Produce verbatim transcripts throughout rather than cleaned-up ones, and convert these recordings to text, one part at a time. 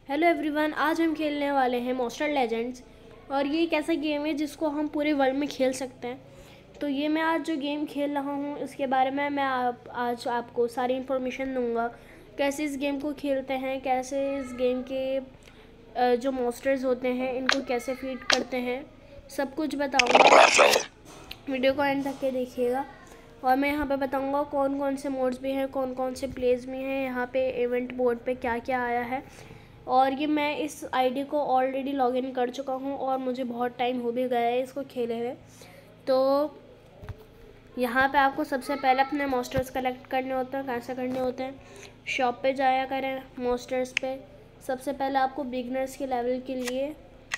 Hello everyone, आज हम खेलने वाले हैं मॉन्स्टर लेजेंड्स। और ये एक ऐसा गेम है जिसको हम पूरे वर्ल्ड में खेल सकते हैं। तो ये मैं आज जो गेम खेल रहा हूँ इसके बारे में मैं आप आज आपको सारी इन्फॉर्मेशन दूंगा। कैसे इस गेम को खेलते हैं, कैसे इस गेम के जो मॉन्स्टर्स होते हैं इनको कैसे फीड करते हैं, सब कुछ बताऊँगा। वीडियो को एंड तक के देखिएगा। और मैं यहाँ पे बताऊँगा कौन कौन से मोड्स भी हैं, कौन कौन से प्लेस भी हैं, यहाँ पे इवेंट बोर्ड पे क्या क्या आया है। और ये मैं इस आईडी को ऑलरेडी लॉगिन कर चुका हूँ और मुझे बहुत टाइम हो भी गया है इसको खेले हुए। तो यहाँ पे आपको सबसे पहले अपने मॉन्स्टर्स कलेक्ट करने होते हैं। कैसे करने होते हैं, शॉप पे जाया करें मॉन्स्टर्स पे। सबसे पहले आपको बिगनर्स के लेवल के लिए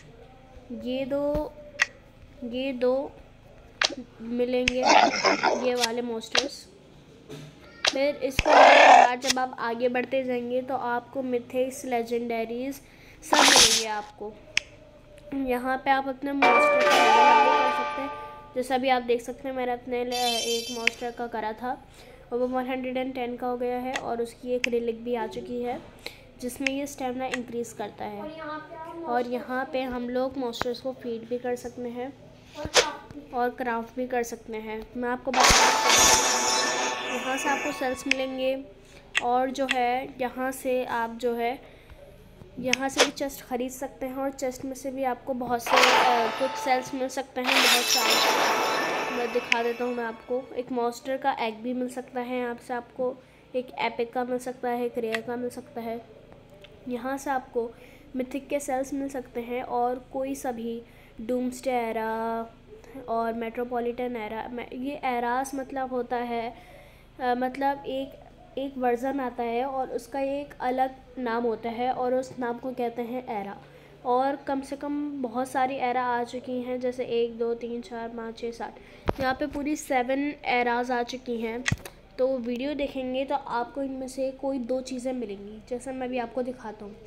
ये दो ये दो मिलेंगे, ये वाले मॉन्स्टर्स। फिर इसके बाद जब आप आगे बढ़ते जाएंगे तो आपको मिथिक्स, लेजेंडरीज सब मिलेंगे आपको। यहाँ पे आप अपने मॉन्स्टर का लेवल अप कर सकते हैं। जैसा अभी आप देख सकते हैं मैंने अपने एक मॉन्स्टर का करा था और वो एक सौ दस का हो गया है और उसकी एक रिलिक भी आ चुकी है जिसमें ये स्टेमिना इंक्रीज़ करता है। और यहाँ पे हम लोग मॉन्स्टर्स को फीड भी कर सकते हैं और क्राफ्ट भी कर सकते हैं। मैं आपको बता यहाँ से आपको सेल्स मिलेंगे और जो है यहाँ से आप जो है यहाँ से भी चेस्ट ख़रीद सकते हैं और चेस्ट में से भी आपको बहुत से कुछ सेल्स मिल सकते हैं, बहुत सारे। मैं दिखा देता हूँ मैं आपको। एक मॉन्स्टर का एग भी मिल सकता है यहाँ से आपको, एक एपिक का मिल सकता है, एक रेयर का मिल सकता है। यहाँ से आपको मिथिक के सेल्स मिल सकते हैं और कोई सभी डूम्सडे एरा और मेट्रोपॉलिटन एरा। ये एरास मतलब होता है आ, मतलब एक एक वर्ज़न आता है और उसका एक अलग नाम होता है और उस नाम को कहते हैं एरा। और कम से कम बहुत सारी एरा आ चुकी हैं, जैसे एक दो तीन चार पाँच छः सात, यहाँ पे पूरी सेवन एराज आ चुकी हैं। तो वीडियो देखेंगे तो आपको इनमें से कोई दो चीज़ें मिलेंगी, जैसे मैं भी आपको दिखाता हूँ।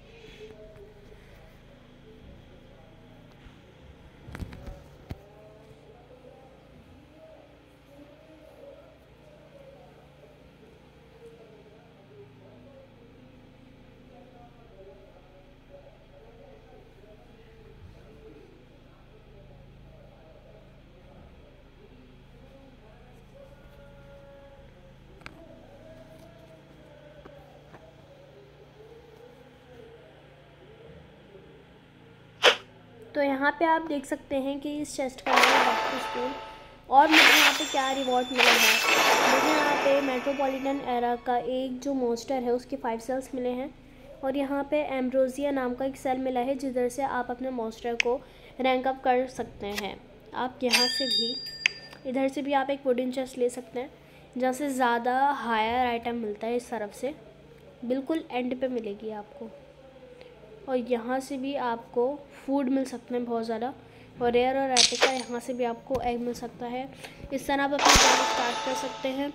तो यहाँ पे आप देख सकते हैं कि इस चेस्ट का नाम है डॉक्टर स्टोन। और मुझे यहाँ पे क्या रिवॉर्ड मिला है, मुझे यहाँ पे मेट्रोपॉलिटन एरा का एक जो मॉन्स्टर है उसके फाइव सेल्स मिले हैं और यहाँ पे एम्ब्रोजिया नाम का एक सेल मिला है जिधर से आप अपने मॉन्स्टर को रैंक अप कर सकते हैं। आप यहाँ से भी इधर से भी आप एक वुडन चेस्ट ले सकते हैं जहाँ से ज़्यादा हायर आइटम मिलता है। इस तरफ से बिल्कुल एंड पे मिलेगी आपको। और यहाँ से भी आपको फूड मिल सकते हैं बहुत ज़्यादा, और रेयर और एपिक का यहाँ से भी आपको एग मिल सकता है। इस तरह आप अपनी जर्नी स्टार्ट कर सकते हैं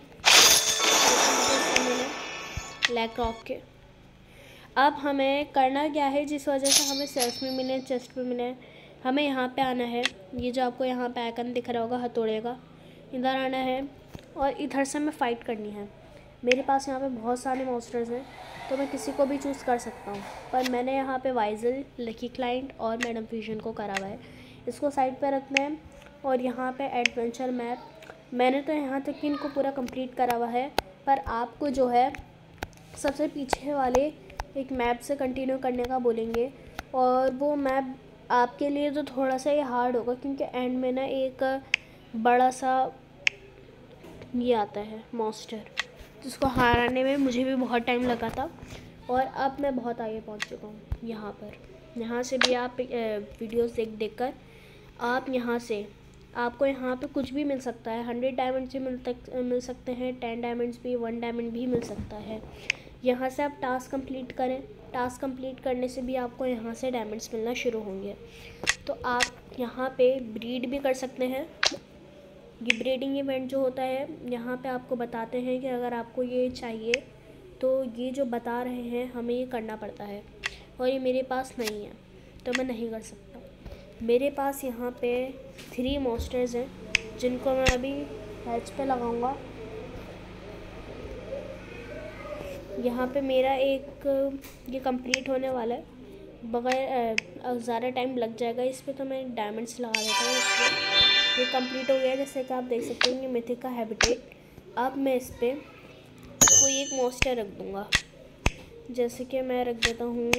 ब्लैक रॉक के। अब हमें करना क्या है, जिस वजह से हमें सेल्स में मिले, चेस्ट में मिले, हमें यहाँ पे आना है। ये जो आपको यहाँ पे आइकन दिख रहा होगा हथौड़े का, इधर आना है और इधर से हमें फ़ाइट करनी है। मेरे पास यहाँ पे बहुत सारे मॉन्स्टर्स हैं तो मैं किसी को भी चूज़ कर सकता हूँ, पर मैंने यहाँ पे वाइजल, लकी क्लाइंट और मैडम फ्यूजन को करा हुआ है। इसको साइड पे रखना है। और यहाँ पे एडवेंचर मैप, मैंने तो यहाँ तक कि इनको पूरा कंप्लीट करा हुआ है, पर आपको जो है सबसे पीछे वाले एक मैप से कंटिन्यू करने का बोलेंगे। और वो मैप आपके लिए तो थोड़ा सा ये हार्ड होगा क्योंकि एंड में ना एक बड़ा सा ये आता है मॉन्स्टर, जिसको हराने में मुझे भी बहुत टाइम लगा था। और अब मैं बहुत आगे पहुंच चुका हूं। यहाँ पर यहाँ से भी आप वीडियोस देख देख कर आप यहाँ से आपको यहाँ पे कुछ भी मिल सकता है। हंड्रेड डायमंड्स भी मिल तक मिल सकते हैं, टेन डायमंड्स भी, वन डायमंड भी मिल सकता है। यहाँ से आप टास्क कंप्लीट करें, टास्क कंप्लीट करने से भी आपको यहाँ से डायमंड्स मिलना शुरू होंगे। तो आप यहाँ पे ब्रीड भी कर सकते हैं। ये ब्रीडिंग इवेंट जो होता है यहाँ पे आपको बताते हैं कि अगर आपको ये चाहिए तो ये जो बता रहे हैं हमें ये करना पड़ता है, और ये मेरे पास नहीं है तो मैं नहीं कर सकता। मेरे पास यहाँ पे थ्री मॉन्स्टर्स हैं जिनको मैं अभी हैच पे लगाऊंगा। यहाँ पे मेरा एक ये कंप्लीट होने वाला है, बगैर ज़्यादा टाइम लग जाएगा इस पर, तो मैं डायमंड्स लगा देता हूँ इस पर। ये कंप्लीट हो गया, जैसे कि आप देख सकते हैं ये मिथिक का हैबिटेट। अब मैं इस पर कोई एक मॉन्स्टर रख दूँगा, जैसे कि मैं रख देता हूँ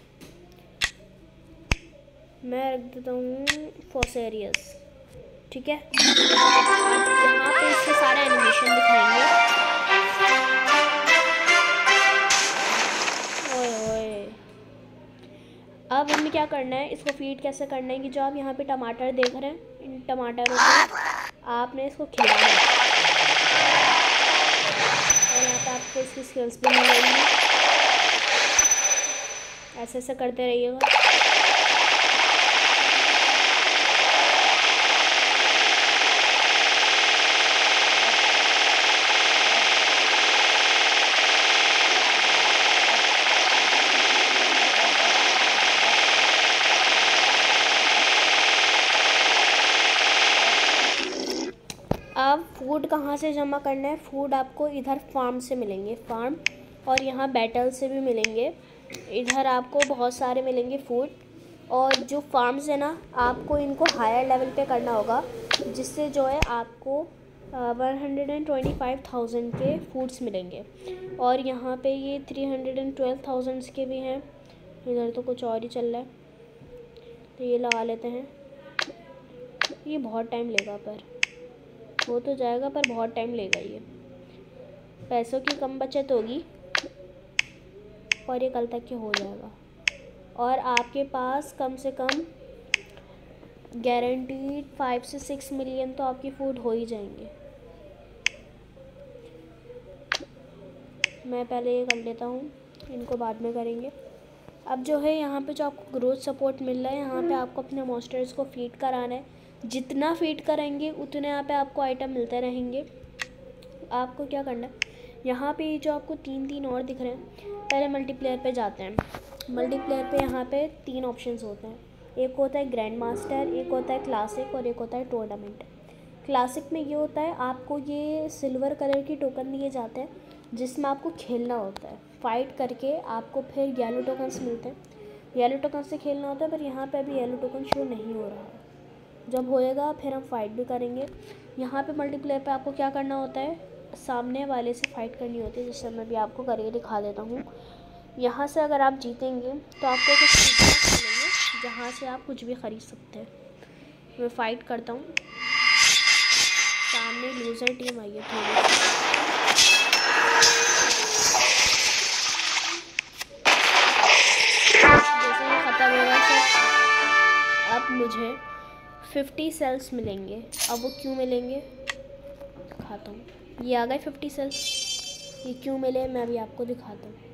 मैं रख देता हूँ फोसेरियस, ठीक है। अब यहाँ पे इसके सारे एनिमेशन दिखाएंगे। ओए ओए, अब हमें क्या करना है, इसको फीड कैसे करना है कि जो आप यहाँ पे टमाटर देख रहे हैं, इन टमाटरों को आपने इसको खिलाना है, और यहाँ पे आपको इसकी स्किल्स भी मिलेंगी। ऐसे ऐसे करते रहिएगा। अब फूड कहाँ से जमा करना है, फूड आपको इधर फार्म से मिलेंगे, फार्म, और यहाँ बैटल से भी मिलेंगे। इधर आपको बहुत सारे मिलेंगे फूड, और जो फार्म्स है ना, आपको इनको हायर लेवल पे करना होगा, जिससे जो है आपको one hundred and twenty five thousand के फूड्स मिलेंगे। और यहाँ पे ये three hundred and twelve thousands के भी हैं। इधर तो कुछ और ही चल रहा है, तो ये लगा लेते हैं। ये बहुत टाइम लेगा, पर हो तो जाएगा, पर बहुत टाइम लेगा। ये पैसों की कम बचत होगी, और ये कल तक के हो जाएगा। और आपके पास कम से कम गारंटीड फाइव से सिक्स मिलियन तो आपकी फूड हो ही जाएंगे। मैं पहले ये कर लेता हूँ, इनको बाद में करेंगे। अब जो है यहाँ पे जो आपको ग्रोथ सपोर्ट मिल रहा है, यहाँ पे आपको अपने मॉन्स्टर्स को फीड कराना है। जितना फीड करेंगे उतने यहाँ पे आपको आइटम मिलते रहेंगे। आपको क्या करना है, यहाँ पे जो आपको तीन तीन और दिख रहे हैं, पहले मल्टीप्लेयर पे जाते हैं। मल्टीप्लेयर पे यहाँ पे तीन ऑप्शंस होते हैं, एक होता है ग्रैंड मास्टर, एक होता है क्लासिक, और एक होता है टूर्नामेंट। क्लासिक में ये होता है, आपको ये सिल्वर कलर की टोकन दिए जाते हैं, जिसमें आपको खेलना होता है। फाइट करके आपको फिर येलो टोकन्स मिलते हैं, येलो टोकन से खेलना होता है। पर यहाँ पे अभी येलो टोकन शो नहीं हो रहा है, जब होएगा फिर हम फाइट भी करेंगे। यहाँ पे मल्टीप्लेयर पे आपको क्या करना होता है, सामने वाले से फाइट करनी होती है, जिससे मैं भी आपको करके दिखा देता हूँ। यहाँ से अगर आप जीतेंगे तो आपको कुछ चीज़ें मिलेंगे, जहाँ से आप कुछ भी ख़रीद सकते हैं। मैं फ़ाइट करता हूँ, सामने लूज़र टीम आई है थोड़ी। जैसे ही ख़त्म होगा सब, अब मुझे फिफ्टी सेल्स मिलेंगे। अब वो क्यों मिलेंगे दिखाता हूँ, ये आ गए फिफ्टी सेल्स। ये क्यों मिले मैं अभी आपको दिखाता हूँ।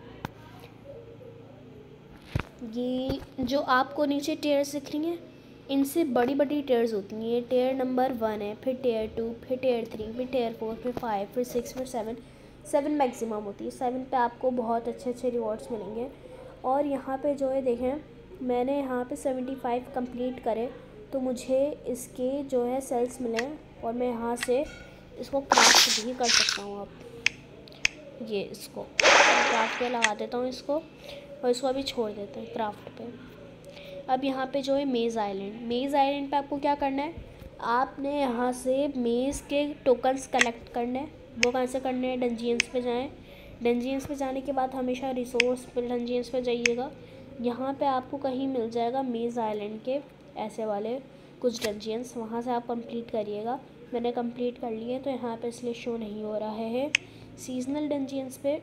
ये जो आपको नीचे टेयर्स दिख रही हैं, इनसे बड़ी बड़ी टेयर्स होती हैं। ये टेयर नंबर वन है, फिर टेयर टू, फिर टेयर थ्री, फिर टेयर फोर, फिर फाइव, फिर सिक्स, फिर सेवन। सेवन मैक्सिमम होती है। सेवन पे आपको बहुत अच्छे अच्छे रिवॉर्ड्स मिलेंगे। और यहाँ पे जो है देखें, मैंने यहाँ पे सेवेंटी फाइव कंप्लीट करे, तो मुझे इसके जो है सेल्स मिले हैं, और मैं यहाँ से इसको क्राफ्ट भी कर सकता हूँ। अब ये इसको क्राफ्ट पे लगा देता हूँ इसको, और इसको अभी छोड़ देते हैं क्राफ्ट पे। अब यहाँ पे जो है मेज़ आइलैंड, मेज़ आइलैंड पे आपको क्या करना है, आपने यहाँ से मेज़ के टोकन्स कलेक्ट करने हैं। वो कहाँ से करने हैं, डंजियंस पे जाएं। डंजियंस पे जाने के बाद हमेशा रिसोर्स पे डंजियंस पे जाइएगा। यहाँ पे आपको कहीं मिल जाएगा मेज़ आइलैंड के ऐसे वाले कुछ डंजियंस, वहाँ से आप कंप्लीट करिएगा। मैंने कंप्लीट कर लिए, तो यहाँ पे इसलिए शो नहीं हो रहा है। सीजनल डंजियंस पे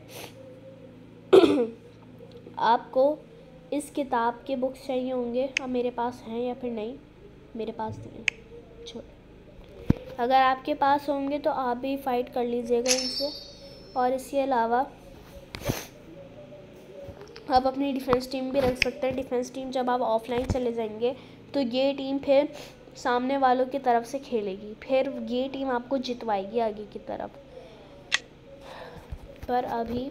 आपको इस किताब के बुक्स चाहिए होंगे। अब मेरे पास हैं या फिर नहीं, मेरे पास नहीं है, छोड़। अगर आपके पास होंगे तो आप भी फाइट कर लीजिएगा इनसे। और इसके अलावा आप अपनी डिफेंस टीम भी रख सकते हैं। डिफेंस टीम जब आप ऑफलाइन चले जाएंगे तो ये टीम फिर सामने वालों की तरफ से खेलेगी, फिर ये टीम आपको जितवाएगी आगे की तरफ। पर अभी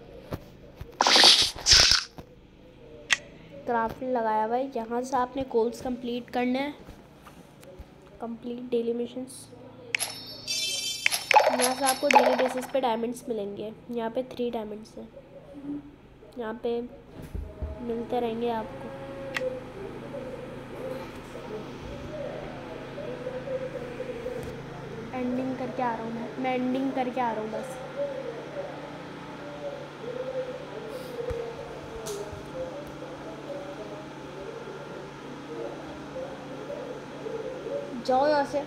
क्राफ्ट लगाया हुआ है। यहाँ से आपने कोल्स कंप्लीट करना है, कंप्लीट डेली मिशंस। यहाँ से आपको डेली बेसिस पे डायमंड्स मिलेंगे। यहाँ पे थ्री डायमंड्स हैं, यहाँ पे मिलते रहेंगे आपको। एंडिंग करके आ रहा हूँ मैं मैं एंडिंग करके आ रहा हूँ बस। जाओ यहाँ से।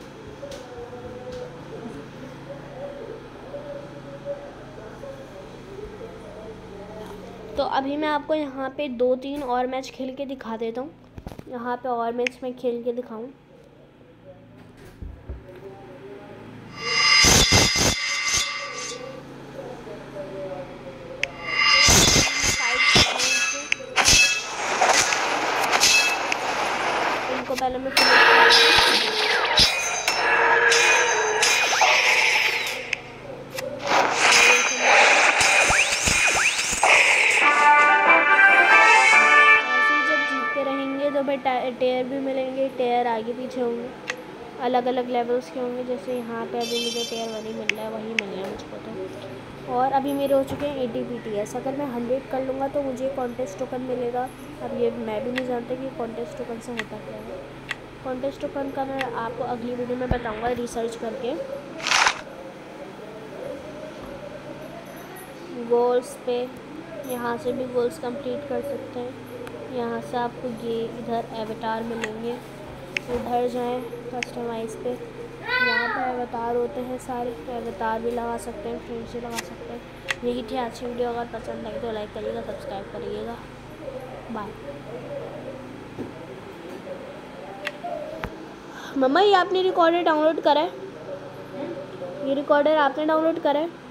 तो अभी मैं आपको यहाँ पे दो तीन और मैच खेल के दिखा देता हूँ। यहाँ पे और मैच मैं खेल के दिखाऊँ। इनको पहले मैं तो भाई टेयर भी मिलेंगे। टेयर आगे पीछे होंगे, अलग अलग लेवल्स के होंगे। जैसे यहाँ पे अभी मुझे टेयर वन ही मिल रहा है, वही मिल रहा है मुझको तो। और अभी मेरे हो चुके हैं एटी पी टी एस। अगर मैं हंड्रेड कर लूँगा तो मुझे कॉन्टेस्ट टोकन मिलेगा। अब ये मैं भी नहीं जानता कि कॉन्टेस्ट टोकन से होता क्या है। कॉन्टेस्ट टोकन का मैं आपको अगली वीडियो में बताऊँगा रिसर्च करके। गोल्स पे यहाँ से भी गोल्स कंप्लीट कर सकते हैं। यहाँ से आपको ये इधर एवतार मिलेंगे। इधर जाएं कस्टमाइज़ पे, यहाँ पे एवतार होते हैं सारे। एवतार भी लगा सकते हैं, फ्रेंड्स भी लगा सकते हैं। यही थी आज की वीडियो। अगर पसंद आई तो लाइक करिएगा, सब्सक्राइब करिएगा। बाय। मम्मा ये आपने रिकॉर्डर डाउनलोड करा है? ये रिकॉर्डर आपने डाउनलोड करा है?